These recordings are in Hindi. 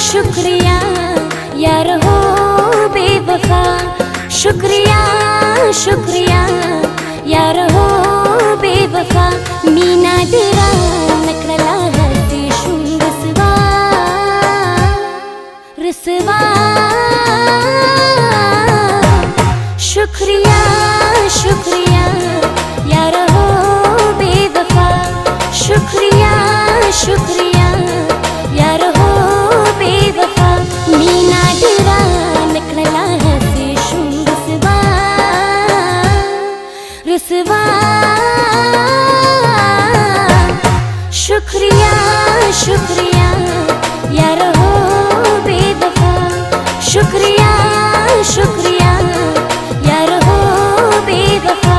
शुक्रिया यार हो बेवफा, शुक्रिया शुक्रिया यार हो बेवफा, मीना दिरा नकला हरती शुंग रसवा रसवा। शुक्रिया शुक्रिया यार हो बेवफा, शुक्रिया शुक्रिया यार हो बेवफा, मीना दिरा नकला हरती शुंग रसवा रसवा। शुक्रिया शुक्रिया यार हो बेवफा, शुक्रिया शुक्रिया यार हो बेवफा।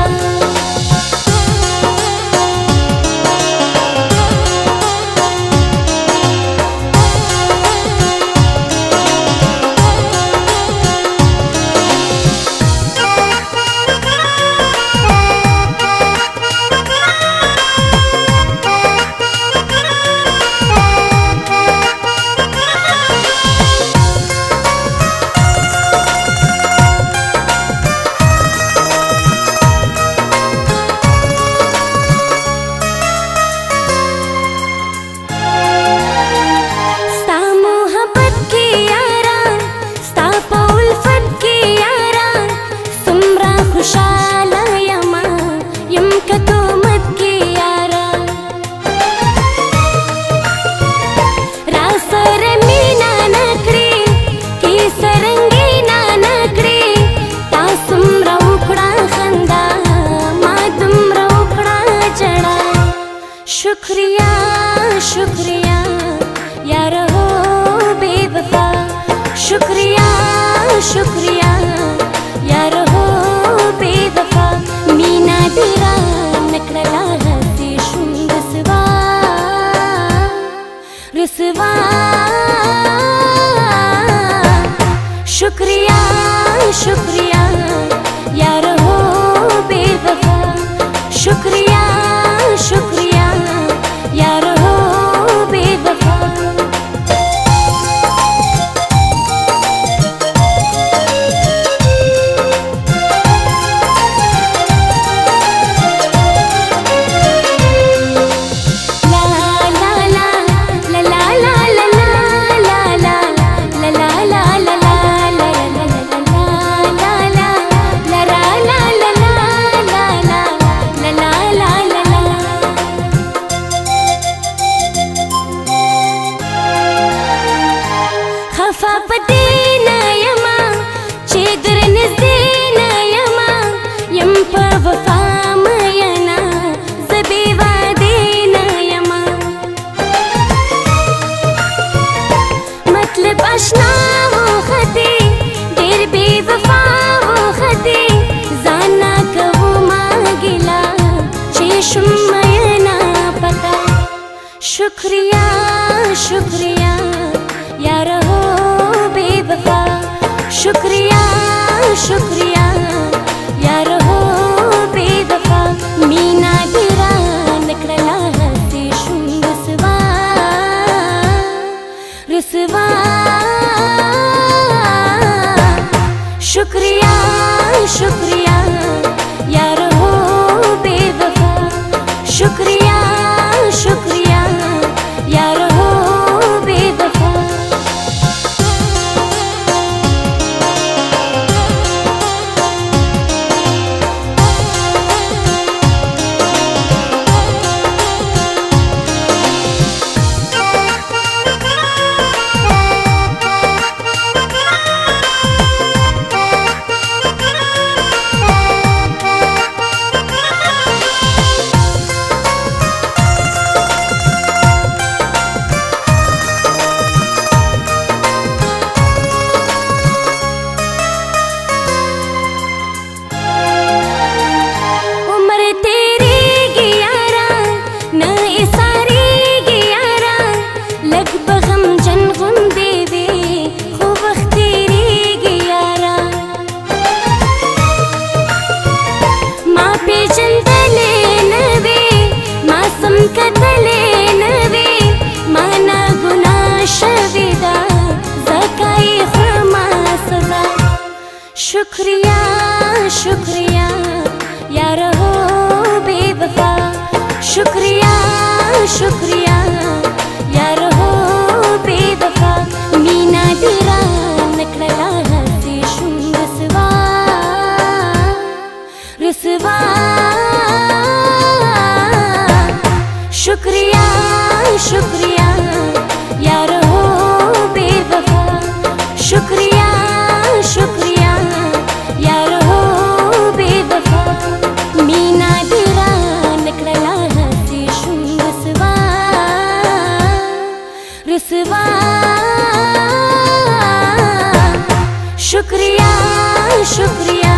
शुक्रिया शुक्रिया यार हो बेवफा, शुक्रिया शुक्रिया यार हो बेवफा, मीना दिरा नकला हरती शुंग रसवा रसवा। शुक्रिया शुक्रिया यार हो बेवफा, शुक्रिया शुक्रिया यार हो बेवफा। शुक्रिया शुक्रिया यार हो बेवफा, शुक्रिया शुक्रिया यार हो बेवफा, मीना दिरा नकला हरती शुंग रसवा रसवा। शुक्रिया शुक्रिया यार हो बेवफा, शुक्रिया शुक्रिया यार हो शुक्रिया शुक्रिया यार हो बेवफा मीना दिरा नकळला हसी शुंग रसवा शुक्रिया शुक्रिया यार हो बेवफा शुक्रिया शुक्रिया यार हो बेवफा मीना दिरा नकळला हसी शुंग रसवा शुक्रिया शुक्रिया